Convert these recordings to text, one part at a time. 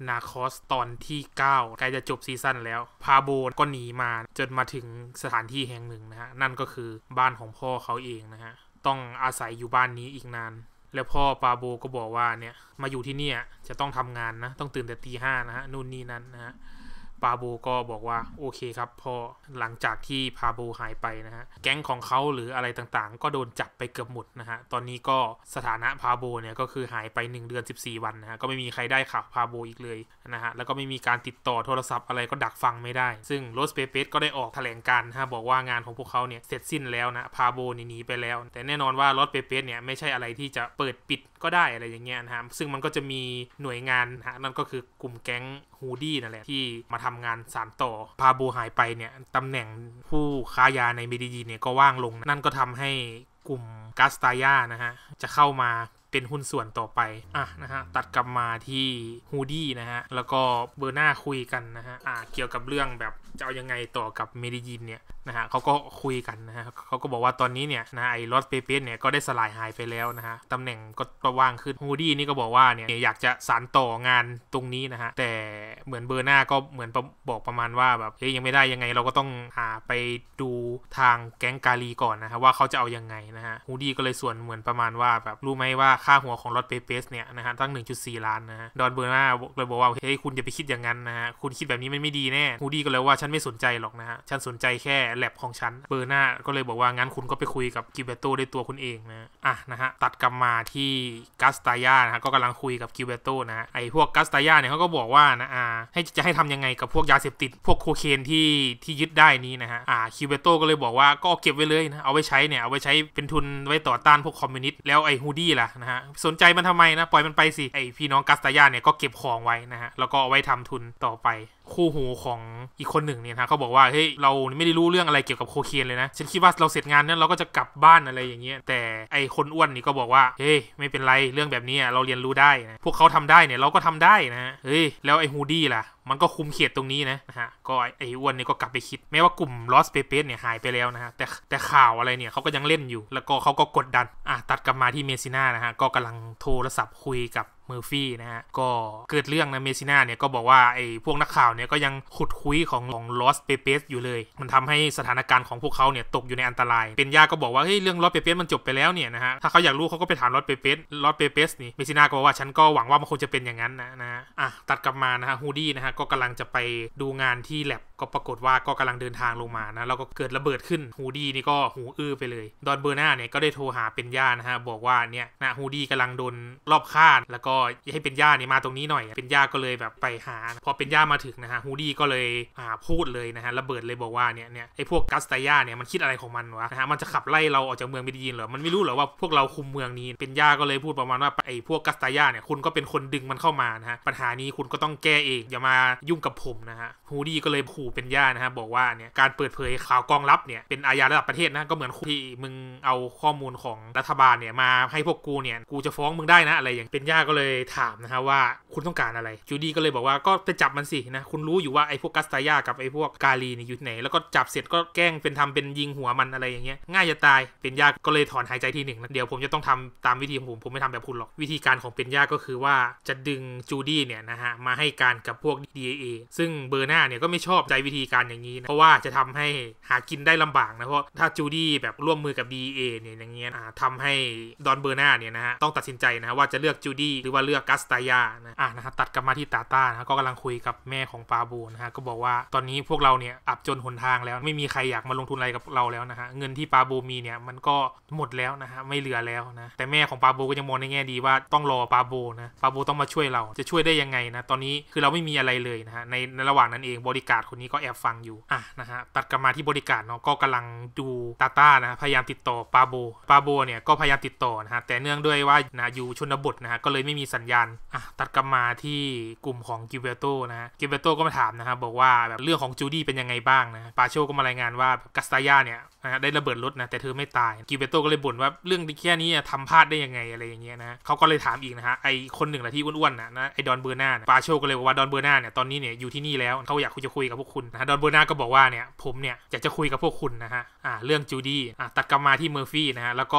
นาคอสตอนที่9ใกล้จะจบซีซั่นแล้วพาโบก็หนีมาจนมาถึงสถานที่แห่งหนึ่งนะฮะนั่นก็คือบ้านของพ่อเขาเองนะฮะต้องอาศัยอยู่บ้านนี้อีกนานแล้วพ่อปาโบก็บอกว่าเนี่ยมาอยู่ที่นี่จะต้องทำงานนะต้องตื่นแต่ตี 5นะฮะนู่นนี่นั่นนะฮะปาโบก็บอกว่าโอเคครับพ่อหลังจากที่ปาโบหายไปนะฮะแก๊งของเขาหรืออะไรต่างๆก็โดนจับไปเกือบหมดนะฮะตอนนี้ก็สถานะปาโบเนี่ยก็คือหายไป1 เดือน 14 วันนะฮะก็ไม่มีใครได้ข่าวปาโบอีกเลยนะฮะแล้วก็ไม่มีการติดต่อโทรศัพท์อะไรก็ดักฟังไม่ได้ซึ่งโรสเปเปสก็ได้ออกแถลงการณ์นะฮะบอกว่างานของพวกเขาเนี่ยเสร็จสิ้นแล้วนะปาโบหนีไปแล้วแต่แน่นอนว่าโรสเปเปสเนี่ยไม่ใช่อะไรที่จะเปิดปิดก็ได้อะไรอย่างเงี้ยนะฮะซึ่งมันก็จะมีหน่วยงานนะฮะนั่นก็คือกลุ่มแก๊งฮูดี้นั่นแหละที่มาทำงานสานต่อพาโบหายไปเนี่ยตำแหน่งผู้ค้ายาในเมดิจีนเนี่ยก็ว่างลงนั่นก็ทำให้กลุ่มกาสตาย่านะฮะจะเข้ามาเป็นหุ้นส่วนต่อไปนะฮะตัดกลับมาที่ฮูดี้นะฮะแล้วก็เบอร์น่าคุยกันนะฮะเกี่ยวกับเรื่องแบบจะเอายังไงต่อกับเมดิจีนเนี่ยนะฮะเขาก็คุยกันนะฮะเขาก็บอกว่าตอนนี้เนี่ยนะไอ้ลอสเปเปสเนี่ยก็ได้สลายหายไปแล้วนะฮะตำแหน่งก็ว่างขึ้นฮูดี้นี่ก็บอกว่าเนี่ยอยากจะสานต่องานตรงนี้นะฮะแต่เหมือนเบอร์น่าก็เหมือนบอกประมาณว่าแบบเฮ้ยยังไม่ได้ยังไงเราก็ต้องไปดูทางแก๊งกาลีก่อนนะฮะว่าเขาจะเอายังไงนะฮะฮูดี้ก็เลยส่วนเหมือนประมาณว่าแบบรู้ไหมว่าค่าหัวของลอสเปเปสเนี่ยนะฮะตั้ง 1.4 ล้านนะฮะดอนเบอร์น่าเลยบอกว่าเฮ้ยคุณอย่าไปคิดอย่างนั้นนะฮะคุณคิดแบบนี้มันไม่ดีแน่ฮูดี้ก็เลยว่าฉันไม่สนใจหรอกนะฮะฉันสนใจแค่แลบของฉันเบอร์น่าก็เลยบอกว่างั้นคุณก็ไปคุยกับกิเบโตด้วยตัวคุณเองนะฮะตัดกลับมาที่กัสตาย่านะฮะก็กำลังคุยกับกิเบโตนะฮะไอ้พวกกัสตาย่าเนี่ยเขาก็บอกว่านะให้ทำยังไงกับพวกยาเสพติดพวกโคเคนที่ยึดได้นี้นะฮะกิเบโตก็เลยบอกว่าก็เก็บไว้เลยนะเอาไว้ใช้เป็นทุนไว้ต่อต้านพวกคอมมิวนิสต์แล้วไอ้ฮูดี้ล่ะนะฮะสนใจมันทำไมนะปล่อยมันไปสิไอ้พี่น้องกัสตาย่าเนี่ยก็เก็บของไว้นะฮะแล้วก็เอาไว้ทำทุนต่อไปคู่หูของอีกคนหนึ่งเนี่ยนะเขาบอกว่าเฮ้ยเราไม่ได้รู้เรื่องอะไรเกี่ยวกับโคเคนเลยนะฉันคิดว่าเราเสร็จงานนั้นเราก็จะกลับบ้านอะไรอย่างเงี้ยแต่ไอคนอ้วนนี่ก็บอกว่าเฮ้ยไม่เป็นไรเรื่องแบบนี้เราเรียนรู้ได้นะพวกเขาทำได้เนี่ยเราก็ทำได้นะเฮ้ยแล้วไอฮูดี้ล่ะมันก็คุมเขตตรงนี้นะฮะก็ไออ้วนนี่ก็กลับไปคิดแม้ว่ากลุ่มลอสเปเปสเนี่ยหายไปแล้วนะฮะแต่ข่าวอะไรเนี่ยเขาก็ยังเล่นอยู่แล้วก็เขาก็กดดันตัดกลับมาที่เมซิน่านะฮะก็กำลังโทรศัพท์คุยกับเมอร์ฟี่นะฮะก็เกิดเรื่องนะเมซิน่าเนี่ยก็บอกว่าไอ้พวกนักข่าวเนี่ยก็ยังขุดคุยของลอสเปเปสอยู่เลยมันทำให้สถานการณ์ของพวกเขาเนี่ยตกอยู่ในอันตรายเป็นย่าก็บอกว่าเฮ้ยเรื่องลอสเปเปสมันจบไปแล้วเนี่ยนะฮะถ้าเขาอยากรู้เขาก็ไปถามลอสเปเปสนี่เมซิน่าก็บอกว่าฉันก็หวังว่ามันคงจะเป็นอย่างนั้นนะตัดกลับมานะฮะฮูดี้นะฮะก็กำลังจะไปดูงานที่แลบก็ปรากฏว่าก็กำลังเดินทางลงมานะแล้วก็เกิดระเบิดขึ้นฮูดี้นี่ก็หูอื้อไปเลยดอนเบอร์น่าเนี่ยก็ได้โทรหาเป็นย่านะฮะบอกว่าเนี่ยนะฮูดี้กำลังโดนรอบฆ่าแล้วก็ให้เป็นย่าเนี่ยมาตรงนี้หน่อยเป็นย่าก็เลยแบบไปหาพอเป็นย่ามาถึงนะฮะฮูดี้ก็เลยพูดเลยนะฮะระเบิดเลยบอกว่าเนี่ยไอ้พวกกัสตาย่าเนี่ยมันคิดอะไรของมันวะนะฮะมันจะขับไล่เราออกจากเมืองเมดิจีนเหรอมันไม่รู้เหรอว่าพวกเราคุมเมืองนี้เป็นย่าก็เลยพูดประมาณว่าไอ้พวกกัสตาย่าเนี่ยคุณก็เป็นคนดึงมันเข้ามานะฮะปัญหานี้คุณก็ต้องแก้เองอย่ามายุ่งกับผมนะฮะฮูดี้ก็เลยขู่เป็นย่านะฮะบอกว่าเนี่ยการเปิดเผยข่าวกองลับเนี่ยเป็นอาญาระดับประเทศนะก็เหมือนที่มึงเอาข้อมูลของรัฐบาลเนี่ยมาให้พวกกูเนี่ยกูจะฟ้องมึงได้นะอะไรอย่างเป็นย่าก็เลยถามนะฮะว่าคุณต้องการอะไรจูดี้ก็เลยบอกว่าก็ไปจับมันสินะคุณรู้อยู่ว่าไอ้พวกกัสตาย่ากับไอ้พวกกาลีเนี่ยอยู่ไหนแล้วก็จับเสร็จก็แกล้งเป็นทำเป็นยิงหัวมันอะไรอย่างเงี้ยง่ายจะตายเป็นย่าก็เลยถอนหายใจทีหนึ่งนะเดี๋ยวผมจะต้องทำตามวิธีของผมไม่ทำแบบคุณหรอกวิธีการของเป็นย่าก็คือว่าจะดึงจูดี้เนี่ยนะฮะมาให้การกับพวก DAA ซึ่งเบอร์น่าเนี่ยก็ไม่ชอบใจวิธีการอย่างนี้นะเพราะว่าจะทำให้หากินได้ลำบากนะเพราะถ้าจูดี้แบบร่วมมือกับ DAA เนี่ยอย่างเงี้ยทำให้ดอนเบอร์น่าเนี่ยนะฮะต้องตัดสินใจนะว่าจะเลือกจูดี้หรือว่าเลือกกัสตาย่านะฮะตัดกลับมาที่ตาต้านะก็กำลังคุยกับแม่ของปาโบนะฮะก็บอกว่าตอนนี้พวกเราเนี่ยอับจนหนทางแล้วไม่มีใครอยากมาลงทุนอะไรกับเราแล้วนะฮะเงินที่ปาโบมีเนี่ยมันก็หมดแล้วนะฮะไม่เหลือแล้วนะแต่แม่ของปาโบก็ยังมองในแง่ดีว่าต้องรอปาโบนะปาโบต้องมาช่วยเราจะช่วยได้ยังไงนะตอนนี้คือเราไม่มีอะไรเลยนะฮะในระหว่างนั้นเองบริการคนนี้ก็แอบฟังอยู่นะฮะตัดกลับมาที่บริการเนาะก็กำลังดูตาต้านะพยายามติดต่อปาโบเนี่ยก็พยายามติดต่อนะฮะแต่เนื่องด้วยว่านะอยู่ชนบทนะฮะก็เลยไม่มีสัญญาณตัดกลับมาที่กลุ่มของกิเบโตนะฮะกิเบโตก็มาถามนะฮะบอกว่าแบบเรื่องของจูดี้เป็นยังไงบ้างนะปาโชก็มารายงานว่ากัสตาย่าเนี่ยนะได้ระเบิดรถนะแต่เธอไม่ตายกิเบโตก็เลยบ่นว่าเรื่องแค่นี้ทำพลาดได้ยังไงอะไรอย่างเงี้ยนะเขาก็เลยถามอีกนะฮะไอคนหนึ่งแหละที่อ้วนๆนะไอดอนเบอร์น่าปาโชก็เลยบอกว่าดอนเบอร์น่าเนี่ยตอนนี้เนี่ยอยู่ที่นี่แล้วเขาอยากจะคุยกับพวกคุณนะดอนเบอร์น่าก็บอกว่าเนี่ยผมเนี่ยอยากจะคุยกับพวกคุณนะฮะเรื่องจูดี้ตัดกลับมาที่เมอร์ฟี่นะฮะแล้วก็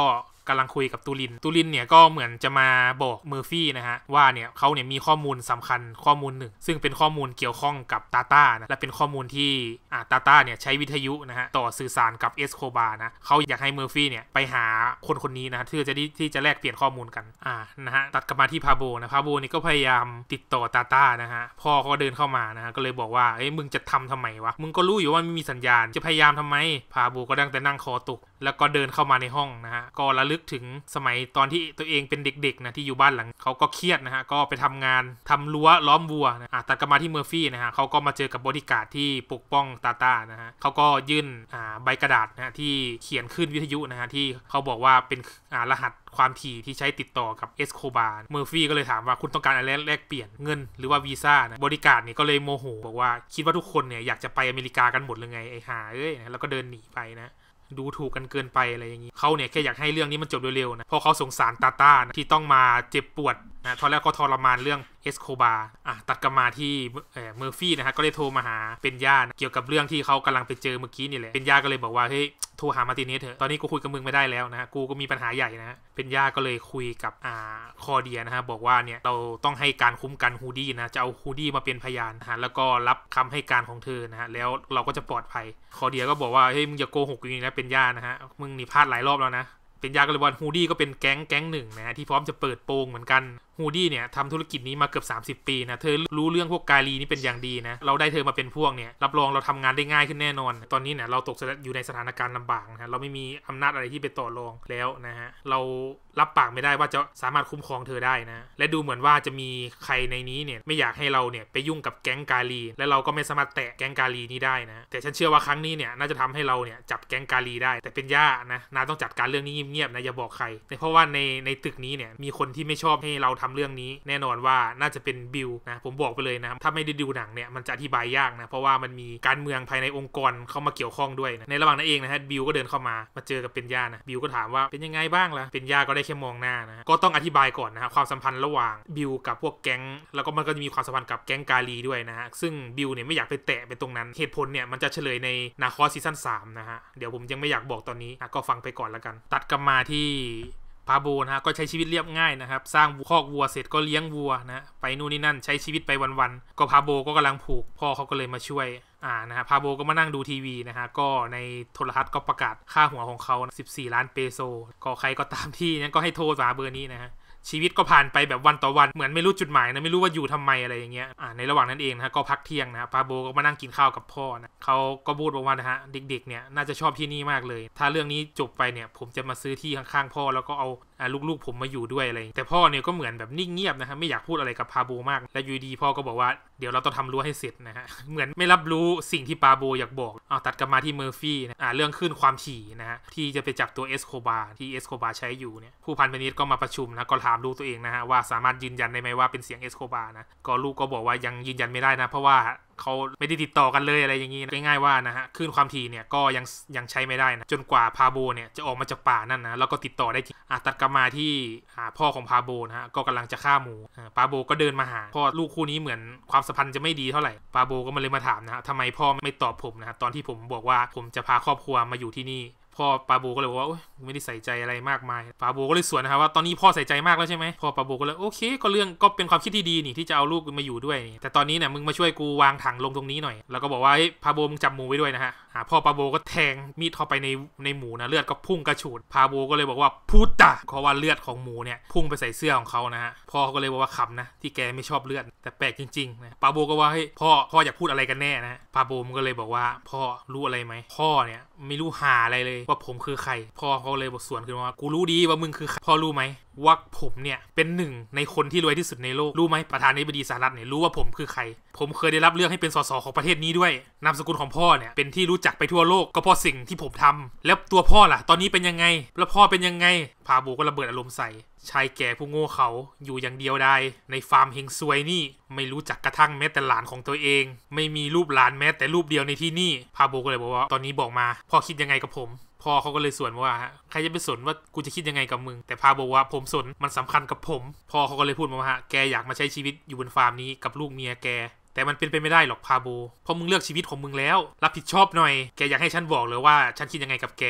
กำลังคุยกับตูรินเนี่ยก็เหมือนจะมาบอกเมอร์ฟี่นะฮะว่าเนี่ยเขาเนี่ยมีข้อมูลสำคัญข้อมูลหนึ่งซึ่งเป็นข้อมูลเกี่ยวข้องกับตาต้านะและเป็นข้อมูลที่ตาต้าเนี่ยใช้วิทยุนะฮะต่อสื่อสารกับเอสโคบาร์นะเขาอยากให้เมอร์ฟี่เนี่ยไปหาคนนี้นะที่จะแลกเปลี่ยนข้อมูลกันนะฮะตัดกลับมาที่พาโบนะพาโบนี่ก็พยายามติดต่อตาต้านะฮะพ่อเขาเดินเข้ามานะฮะก็เลยบอกว่ามึงจะทำไมวะมึงก็รู้อยู่ว่าไม่มีสัญญาณจะพยายามทำไมพาโบก็ดังแต่นั่งคอตกแล้วก็เดินเข้ามาในห้องนะฮะก็ระลึกถึงสมัยตอนที่ตัวเองเป็นเด็กๆนะที่อยู่บ้านหลังเขาก็เครียดนะฮะก็ไปทำงานทำรั้วล้อมวัวนะตัดกลับมาที่เมอร์ฟี่นะฮะเขาก็มาเจอกับบอดี้การ์ดที่ปกป้องตาต้านะฮะเขาก็ยื่นใบกระดาษนะฮะที่เขียนขึ้นวิทยุนะฮะที่เขาบอกว่าเป็นรหัสความถี่ที่ใช้ติดต่อกับเอสโคบาร์เมอร์ฟี่ก็เลยถามว่าคุณต้องการอะไรแลกเปลี่ยนเงินหรือว่าวีซ่านะบริการนี่ก็เลยโมโหบอกว่าคิดว่าทุกคนเนี่ยอยากจะไปอเมริกากันหมดเลยไงไอ้ห่าแล้วก็เดินหนีไปนะดูถูกกันเกินไปอะไรอย่างนี้เขาเนี่ยแค่อยากให้เรื่องนี้มันจบเร็วๆนะเพราะเขาสงสารตาต้านะที่ต้องมาเจ็บปวดนะตอนแรกก็ทรมานเรื่องเอสโคบาร์ตัดกลับมาที่เมอร์ฟี่นะฮะก็ได้โทรมาหาเป็นย่านะเกี่ยวกับเรื่องที่เขากำลังไปเจอเมื่อกี้นี่แหละเป็นย่าก็เลยบอกว่าเฮ้ยโทรหามาร์ติเนสเถอะตอนนี้กูคุยกับมึงไม่ได้แล้วนะกูก็มีปัญหาใหญ่นะเป็นย่าก็เลยคุยกับคอเดียนะฮะบอกว่าเนี่ยเราต้องให้การคุ้มกันฮูดี้นะจะเอาฮูดี้มาเป็นพยานนะฮะแล้วก็รับคำให้การของเธอนะฮะแล้วเราก็จะปลอดภัยคอเดียก็บอกว่าเฮ้ยมึงอย่าโกหกอย่างนี้นะเป็นย่านะฮะมึงนี่พลาดหลายรอบแล้วนะเป็นยาก็เลยว่าฮูดี้ก็เป็นแก๊งหนึ่งนะที่พร้อมจะเปิดโปงเหมือนกันฮูดี้เนี่ยทำธุรกิจนี้มาเกือบ30 ปีนะเธอรู้เรื่องพวกกาลีนี่เป็นอย่างดีนะเราได้เธอมาเป็นพวกเนี่ยรับรองเราทำงานได้ง่ายขึ้นแน่นอนตอนนี้เนี่ยเราตกอยู่ในสถานการณ์ลำบากนะเราไม่มีอำนาจอะไรที่ไปต่อรองแล้วนะฮะเรารับปากไม่ได้ว่าจะสามารถคุ้มครองเธอได้นะและดูเหมือนว่าจะมีใครในนี้เนี่ยไม่อยากให้เราเนี่ยไปยุ่งกับแก๊งกาลีและเราก็ไม่สามารถแตะแก๊งกาลีนี้ได้นะแต่ฉันเชื่อว่าครั้งนี้เนี่ยน่าจะทำให้เราเนี่ยจับแก๊งกาลีได้แต่เป็นย่านะนาต้องจัดการเรื่องนี้เงียบๆนะอย่าบอกใครเพราะว่าในตึกนี้เนี่ยมีคนที่ไม่ชอบให้เราทำเรื่องนี้แน่นอนว่าน่าจะเป็นบิลนะผมบอกไปเลยนะถ้าไม่ได้ดูหนังเนี่ยมันจะอธิบายยากนะเพราะว่ามันมีการเมืองภายในองค์กรเข้ามาเกี่ยวข้องด้วยนะในระหว่างนั้นเองนะฮะบิลก็เดินเข้ามาเจอกับเป็นย่านะบิลก็ถามว่าเป็นยังไงบ้างล่ะเป็นย่าก็ได้แค่มองหน้านะก็ต้องอธิบายก่อนนะฮะความสัมพันธ์ระหว่างบิลกับพวกแก๊งแล้วก็มันก็จะมีความสัมพันธ์กับแก๊งกาลีด้วยนะฮะซึ่งบิลเนี่ยไม่อยากไปแตะไปตรงนั้นเหตุผลเนี่ยมันจะเฉลยในนาคอซีซั่น3นะฮะเดี๋ยวผมยังไม่อยากบอกตอนนี้ก็ฟังไปก่อนแล้วกันตัดกลับมาที่พาโบนะฮะก็ใช้ชีวิตเรียบง่ายนะครับสร้างคอกวัวเสร็จก็เลี้ยงวัวนะไปนู่นนี่นั่นใช้ชีวิตไปวันๆก็พาโบก็กำลังผูกพ่อเขาก็เลยมาช่วยนะฮะพาโบก็มานั่งดูทีวีนะฮะก็ในโทรทัศน์ก็ประกาศค่าหัวของเขา14 ล้านเปโซก็ใครก็ตามที่นั้นก็ให้โทรหาเบอร์นี้นะฮะชีวิตก็ผ่านไปแบบวันต่อวันเหมือนไม่รู้จุดหมายนะไม่รู้ว่าอยู่ทำไมอะไรอย่างเงี้ยในระหว่างนั้นเองนะฮะก็พักเที่ยงนะพาโบก็มานั่งกินข้าวกับพ่อนะเขาก็พูดบอกว่านะฮะเด็กๆเนี่ยน่าจะชอบที่นี่มากเลยถ้าเรื่องนี้จบไปเนี่ยผมจะมาซื้อที่ข้างๆพ่อแล้วก็เอาลูกๆผมมาอยู่ด้วยอะไรแต่พ่อเนี่ยก็เหมือนแบบนิ่งเงียบนะฮะไม่อยากพูดอะไรกับพาโบมากและอยู่ดีพ่อก็บอกว่าเดี๋ยวเราต้องทำรั้วให้เสร็จนะฮะเหมือนไม่รับรู้สิ่งที่พาโบอยากบอกตัดกลับมาที่เมอร์ฟี่นะเรื่องขึ้นความถี่นะฮะที่จะไปจับตัวเอสโคบาร์ที่เอสโคบาร์ใช้อยู่เนี่ยผู้พันเบนิสก็มาประชุมนะก็ถามลูกตัวเองนะฮะว่าสามารถยืนยันได้ไหมว่าเป็นเสียงเอสโคบาร์นะก็ลูกก็บอกว่ายังยืนยันไม่ได้นะเพราะว่าเขาไม่ได้ติดต่อกันเลยอะไรอย่างงี้ง่ายๆว่านะฮะคลื่นความถี่เนี่ยก็ยังใช้ไม่ได้นะจนกว่าพาโบเนี่ยจะออกมาจากป่านั่นนะแล้วก็ติดต่อได้จริงตัดกลับมาที่พ่อของพาโบนะฮะก็กำลังจะฆ่าหมูพาโบก็เดินมาหาพ่อลูกคู่นี้เหมือนความสัมพันธ์จะไม่ดีเท่าไหร่พาโบก็มาเลยมาถามนะฮะทำไมพ่อไม่ตอบผมนะตอนที่ผมบอกว่าผมจะพาครอบครัวมาอยู่ที่นี่พ่อปาโบก็เลยบอกว่าไม่ได้ใส่ใจอะไรมากมายปาโบก็เลยสวนนะครับว่าตอนนี้พ่อใส่ใจมากแล้วใช่ไหมพ่อปาโบก็เลยโอเคก็เป็นความคิดที่ดีนี่ที่จะเอาลูกมาอยู่ด้วยแต่ตอนนี้เนี่ยมึงมาช่วยกูวางถังลงตรงนี้หน่อยแล้วก็บอกว่าปาโบมึงจับหมูไว้ด้วยนะฮะพ่อปาโบก็แทงมีดเข้าไปในหมูนะเลือดก็พุ่งกระฉูดปาโบก็เลยบอกว่าพูดตะเพราะว่าเลือดของหมูเนี่ยพุ่งไปใส่เสื้อของเขานะฮะพ่อก็เลยบอกว่าขำนะที่แกไม่ชอบเลือดแต่แปลกจริงๆนะปาโบก็ว่าเฮ้ยพ่ออยากพูดอะไรกันแน่นะปาโบมันก็เลยบอกว่าพ่อรู้อะไรไหมพ่อเนี่ยไม่รู้หาอะไรเลยว่าผมคือใครพ่อเขาเลยบอกสวนขึ้นว่ากูรู้ดีว่ามึงคือพ่อรู้ไหมว่าผมเนี่ยเป็นหนึ่งในคนที่รวยที่สุดในโลกรู้ไหมประธานาธิบดีสหรัฐเนี่ยรู้ว่าผมคือใครผมเคยได้รับเลือกให้เป็นสสของประเทศนี้ด้วยนามสกุลของพ่อเนี่ยเป็นที่รู้จักไปทั่วโลกก็เพราะสิ่งที่ผมทำแล้วตัวพ่อล่ะตอนนี้เป็นยังไงแล้วพ่อเป็นยังไงพาโบก็ระเบิดอารมณ์ใส่ชายแก่ผู้โง่เขาอยู่อย่างเดียวได้ในฟาร์มเฮงซวยนี่ไม่รู้จักกระทั่งแม้แต่หลานของตัวเองไม่มีรูปหลานแม้แต่รูปเดียวในที่นี่พาโบก็เลยบอกว่าตอนนี้บอกมาพ่อคิดยังไงกับผมพ่อเขาก็เลยสวนว่าใครจะไปสนว่ากูจะคิดยังไงกับมึงแต่พาบอกว่าผมสนมันสำคัญกับผมพ่อเขาก็เลยพูดมาว่าแกอยากมาใช้ชีวิตอยู่บนฟาร์มนี้กับลูกเมียแกแต่มันเป็นไปไม่ได้หรอกพาโบเพราะมึงเลือกชีวิตของมึงแล้วรับผิดชอบหน่อยแกอยากให้ฉันบอกเลยว่าฉันคิดยังไงกับแก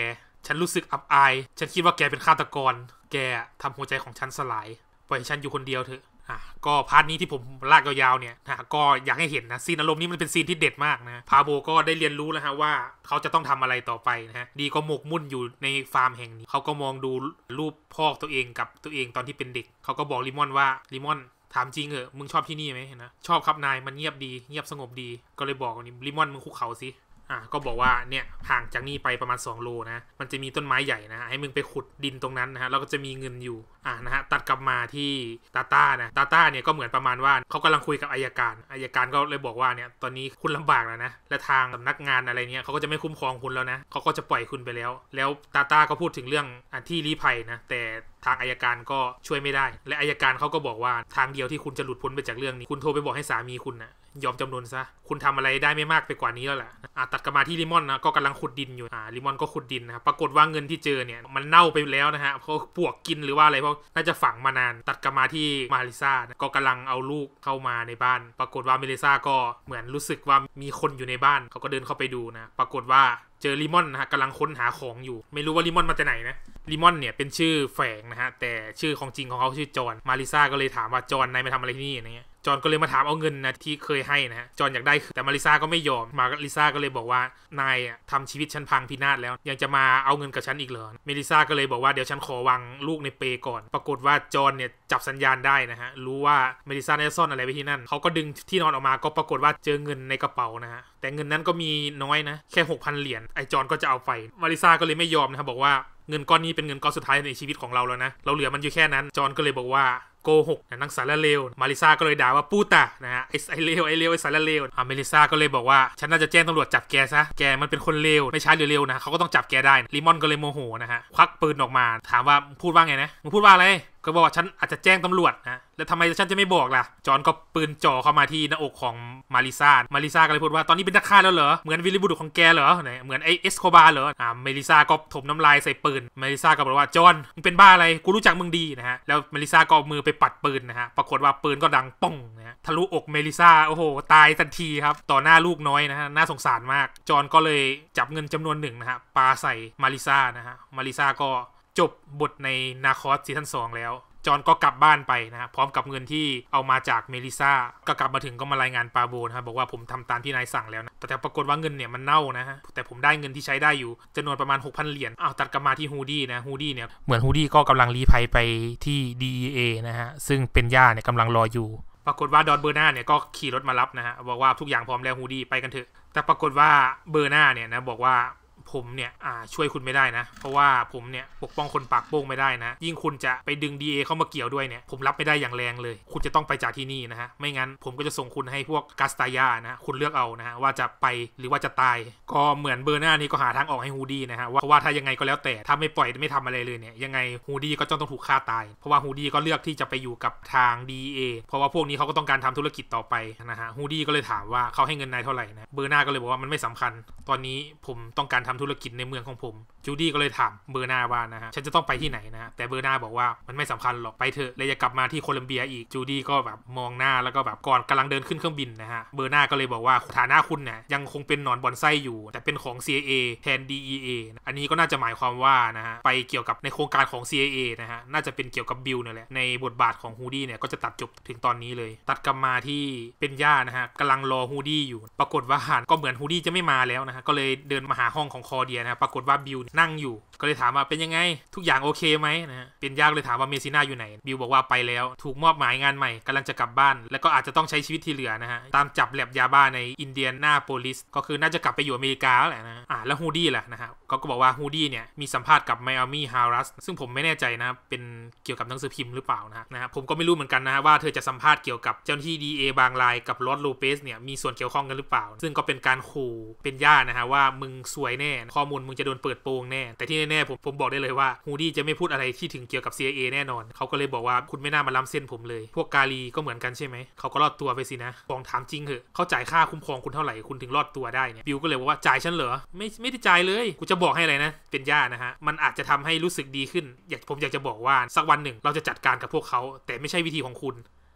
ฉันรู้สึกอับอายฉันคิดว่าแกเป็นฆาตกรแกทำหัวใจของฉันสลายปล่อยฉันอยู่คนเดียวเถอะก็พาร์ทนี้ที่ผมลากยาวๆเนี่ยก็อยากให้เห็นนะซีนอารมณ์นี้มันเป็นซีนที่เด็ดมากนะพาโบก็ได้เรียนรู้แล้วฮะว่าเขาจะต้องทำอะไรต่อไปนะฮะดีก็หมกมุ่นอยู่ในฟาร์มแห่งนี้เขาก็มองดูรูปพ่อตัวเองกับตัวเองตอนที่เป็นเด็กเขาก็บอกลิมอนว่าลิมอนถามจริงเหรอมึงชอบที่นี่ไหมนะชอบครับนายมันเงียบดีเงียบสงบดีก็เลยบอกนี่ลิมอนมึงคุกเข่าสิก็บอกว่าเนี่ยห่างจากนี่ไปประมาณ2 โลนะมันจะมีต้นไม้ใหญ่นะให้มึงไปขุดดินตรงนั้นนะฮะแล้วก็จะมีเงินอยู่นะฮะตัดกลับมาที่ตาต้าเนี่ยก็เหมือนประมาณว่าเขากำลังคุยกับอัยการก็เลยบอกว่าเนี่ยตอนนี้คุณลำบากแล้วนะและทางสำนักงานอะไรเนี่ยเขาก็จะไม่คุ้มครองคุณแล้วนะเขาก็จะปล่อยคุณไปแล้วตาต้าก็พูดถึงเรื่องที่ลี้ภัยนะแต่ทางอัยการก็ช่วยไม่ได้และอัยการเขาก็บอกว่าทางเดียวที่คุณจะหลุดพ้นไปจากเรื่องนี้คุณโทรไปบอกให้สามีคุณนะยอมจำนนซะคุณทำอะไรได้ไม่มากไปกว่านี้แล้วแหละตัดกลับมาที่ลิมอนนะก็กำลังขุดดินอยู่ลิมอนก็ขุดดินนะครับปรากฏว่าเงินที่เจอเนี่ยมันเน่าไปแล้วนะฮะเพราะปวกกินหรือว่าอะไรเพราะน่าจะฝังมานานตัดกลับมาที่มาริซาก็กำลังเอาลูกเข้ามาในบ้านปรากฏว่าเมลิซาก็เหมือนรู้สึกว่ามีคนอยู่ในบ้านเขาก็เดินเข้าไปดูนะปรากฏว่าเจอลิมอนนะฮะกำลังค้นหาของอยู่ไม่รู้ว่าลิมอนมาจากไหนนะลิมอนเนี่ยเป็นชื่อแฝงนะฮะแต่ชื่อของจริงของเขาชื่อจอห์นมาริซาก็เลยถามว่าจอห์นนายมาทำอะไรที่นี่เนี่ยจอห์นก็เลยมาถามเอาเงินนะที่เคยให้นะฮะจอห์นอยากได้แต่มาริซาก็ไม่ยอมมาริซาก็เลยบอกว่านายทำชีวิตฉันพังพินาศแล้วยังจะมาเอาเงินกับฉันอีกเหรอเมลิซาก็เลยบอกว่าเดี๋ยวฉันขอวางลูกในเปก่อนปรากฏว่าจอห์นเนี่ยจับสัญญาณได้นะฮะรู้ว่าเมลิซาได้ซ่อนอะไรไว้ที่นั่นเขาก็ดึงที่นอนออกมาก็ปรากฏว่าเจอเงินในกระเป๋านะฮะแต่เงินนั้นก็มีน้อยนะแค่ 6,000 เหรียญไอจอห์นก็จะเอาไปมาริซาก็เลยไม่ยอมนะครับบอกว่าเงินก้อนนี้เป็นเงินก้อนสุดท้ายในชีวิตของเราแล้วนะเราเหลือมันอยู่แค่นั้นจอห์นก็เลยบอกว่าโกหกนังสารเลวมาริซาก็เลยด่าว่าปูตานะฮะไอ้เลวไอ้สารเลวเมลิซาก็เลยบอกว่าฉันน่าจะแจ้งตำรวจจับแกซะแกมันเป็นคนเลวไม่ช้าหรือเร็วนะเขาก็ต้องจับแกได้ลิมอนก็เลยโมโหนะฮะควักปืนออกมาถามว่าพูดว่าไงนะมึงพูดว่าอะไรก็บอกว่าฉันอาจจะแจ้งตำรวจนะแล้วทำไมฉันจะไม่บอกล่ะจอห์นก็ปืนจ่อเข้ามาที่หน้าอกของมาริซาก็เลยพูดว่าตอนนี้เป็นนักฆ่าแล้วเหรอเหมือนวิลลี่บุรุษของแกเหรอเหมือนไอเอสโคบาร์เหรอเมลิซาก็ถมน้ำลายใส่ปืนเมลิซาก็บอกว่าจอห์นมึงเป็นบ้าอะไรกูรู้จักมึงดีนะฮะแล้วเมลิซาก็เอามือไปปัดปืนนะฮะปรากฏว่าปืนก็ดังป้องนะฮะทะลุอกเมลิซาโอ้โหตายทันทีครับต่อหน้าลูกน้อยนะฮะน่าสงสารมากจอห์นก็เลยจับเงินจำนวนหนึ่งนะฮะปาใส่มาริซานะฮะมาริซาก็จบบทในนาคอสซีซั่น 2แล้วจอห์นก็กลับบ้านไปนะฮะพร้อมกับเงินที่เอามาจากเมลิซาก็กลับมาถึงก็มารายงานปาโบนะครับบอกว่าผมทำตามที่นายสั่งแล้วนะแต่ปรากฏว่าเงินเนี่ยมันเน่านะฮะแต่ผมได้เงินที่ใช้ได้อยู่จำนวนประมาณ 6,000 เหรียญตัดกลับมาที่ฮูดี้นะฮูดี้เนี่ยเหมือนฮูดี้ก็กำลังลี้ภัยไปที่ DEA นะฮะซึ่งเป็นย่าเนี่ยกำลังรออยู่ปรากฏว่าดอนเบอร์นาเนี่ยก็ขี่รถมารับนะฮะบอกว่าทุกอย่างพร้อมแล้วฮูดี้ไปกันเถอะแต่ปรากฏว่าเบอร์นาเนี่ยนะบอกว่าผมเนี่ยช่วยคุณไม่ได้นะเพราะว่าผมเนี่ยปกป้องคนปากโป้งไม่ได้นะยิ่งคุณจะไปดึง DA เข้ามาเกี่ยวด้วยเนี่ยผมรับไม่ได้อย่างแรงเลยคุณจะต้องไปจากที่นี่นะฮะไม่งั้นผมก็จะส่งคุณให้พวกกาสตายานะคุณเลือกเอานะฮะว่าจะไปหรือว่าจะตายก็เหมือนเบอร์นานี่ก็หาทางออกให้ฮูดี้นะฮะว่าถ้ายังไงก็แล้วแต่ถ้าไม่ปล่อยไม่ทำอะไรเลยเนี่ยยังไงฮูดี้ก็ต้องถูกฆ่าตายเพราะว่าฮูดี้ก็เลือกที่จะไปอยู่กับทาง DA เพราะว่าพวกนี้เขาก็ต้องการทำธุรกิจต่อไปนะฮะฮูดี้ก็เลยถามว่าเขาให้เงินนายเท่าไหร่นะเบอร์นาก็เลยบอกว่ามันไม่สำคัญตอนนี้ผมต้องการทำธุรกิจในเมืองของผมจูดี้ก็เลยถามเบอร์นาว่านะฮะฉันจะต้องไปที่ไหนนะแต่เบอร์นาบอกว่ามันไม่สำคัญหรอกไปเถอะเลยจะกลับมาที่โคลัมเบียอีกจูดี้ก็แบบมองหน้าแล้วก็แบบก่อนกำลังเดินขึ้นเครื่องบินนะฮะเบอร์นาก็เลยบอกว่าฐานะคุณเนี่ยยังคงเป็นหนอนบอนไส้อยู่แต่เป็นของ CIA แทน DEA อันนี้ก็น่าจะหมายความว่านะฮะไปเกี่ยวกับในโครงการของ CIA นะฮะน่าจะเป็นเกี่ยวกับบิลเนี่ยแหละในบทบาทของฮูดี้เนี่ยก็จะตัดจบถึงตอนนี้เลยตัดกลับมาที่เป็นย่านะฮะกำลังรอฮูดี้อยู่ปรากฏว่าก็เหมือนฮูดี้จะไม่มาแล้วนะฮะก็เลยเดินมาหาห้องของคอเดียนะปรากฏว่าบิลนั่งอยู่ก็เลยถามว่าเป็นยังไงทุกอย่างโอเคไหมนะฮะเป็นยากเลยถามว่าเมซิน่าอยู่ไหนบิลบอกว่าไปแล้วถูกมอบหมายงานใหม่กำลังจะกลับบ้านแล้วก็อาจจะต้องใช้ชีวิตที่เหลือนะฮะตามจับแลบยาบ้าในอินเดียนาโพลิสก็คือน่าจะกลับไปอยู่อเมริกาแหละนะแล้วฮูดี้แหละนะฮะก็บอกว่าฮูดี้เนี่ยมีสัมภาษณ์กับไมอามี่ฮารัสซึ่งผมไม่แน่ใจนะเป็นเกี่ยวกับหนังสือพิมพ์หรือเปล่านะฮะผมก็ไม่รู้เหมือนกันนะฮะว่าเธอจะสัมภาษณ์เกี่ยวกับเจ้าหน้าที่ DA บางรายกับลอร์ดโลเปสเนี่ยมีส่วนเกี่ยวข้องกันหรือเปล่าซึ่งก็เป็นการขู่เป็นย่านะฮะว่ามึงซวยแน่ข้อมูลมึงจะโดนเปิดโปงแน่แต่ที่แน่ๆผมบอกได้เลยว่าฮูดี้จะไม่พูดอะไรที่ถึงเกี่ยวกับ CIA แน่นอนเขาก็เลยบอกว่าคุณไม่น่ามาล้ำเส้นผมเลยพวกกาลีก็เหมือนกันใช่ไหมเขาก็รอดตัวไปสินะฟองถามจริงเหอะเขาจ่ายค่าคุ้มครองคุณเท่าไหร่คุณถึงรอดตัวได้เนี่ยบิลก็เลยบอกว่าจ่ายฉันเหรอไม่ได้จ่ายเลยกูจะบอกให้อะไรนะเป็นย่านะฮะมันอาจจะทำให้รู้สึกดีขึ้นผมอยากจะบอกว่าสักวันหนึ่งเราจะจัดการกับพวกเขาแต่ไม่ใช่วิธีของคุณ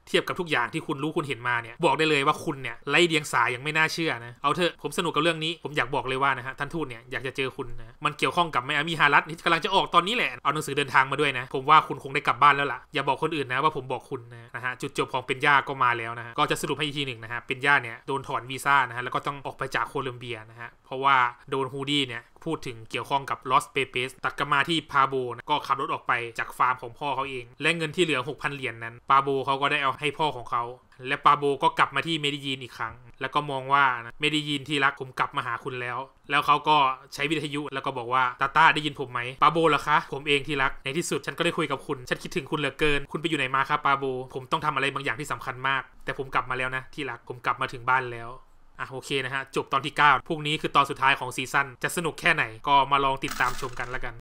เทียบกับทุกอย่างที่คุณรู้คุณเห็นมาเนี่ยบอกได้เลยว่าคุณเนี่ยไร้เดียงสาอย่างไม่น่าเชื่อนะเอาเถอะผมสนุกกับเรื่องนี้ผมอยากบอกเลยว่านะฮะท่านทูตเนี่ยอยากจะเจอคุณนะมันเกี่ยวข้องกับไมอามี่ฮารัสที่กำลังจะออกตอนนี้แหละเอาหนังสือเดินทางมาด้วยนะผมว่าคุณคงได้กลับบ้านแล้วล่ะอย่าบอกคนอื่นนะว่าผมบอกคุณนะฮะจุดจบของเป็นย่าก็มาแล้วนะฮะก็จะสรุปให้อีกทีหนึ่งนะฮะเป็นย่าเนี่ยโดนถอนวีซ่านะฮะแล้วก็ต้องออกไปจากโคลัมเบียนะฮะเพราะว่าโดนฮูดี้เนี่ยพูดถึงเกี่ยวข้องกับลอสเปเปสตัดกลับมาที่พาโบนะก็ขับรถออกไปจากฟาร์มของพ่อเขาเองและเงินที่เหลือ 6,000 เหรียญนั้นปาโบเขาก็ได้เอาให้พ่อของเขาและปาโบก็กลับมาที่เมดิยีนอีกครั้งแล้วก็มองว่าเมดิยีนที่รักผมกลับมาหาคุณแล้วเขาก็ใช้วิทยุแล้วก็บอกว่าตาได้ยินผมไหมปาโบเหรอคะผมเองที่รักในที่สุดฉันก็ได้คุยกับคุณฉันคิดถึงคุณเหลือเกินคุณไปอยู่ไหนมาครับปาโบผมต้องทำอะไรบางอย่างที่สำคัญมากแต่ผมกลับมาแล้วนะที่รักผมกลับมาถึงบ้านแล้วโอเคนะฮะจบตอนที่9พรุ่งนี้คือตอนสุดท้ายของซีซั่นจะสนุกแค่ไหนก็มาลองติดตามชมกันแล้วกัน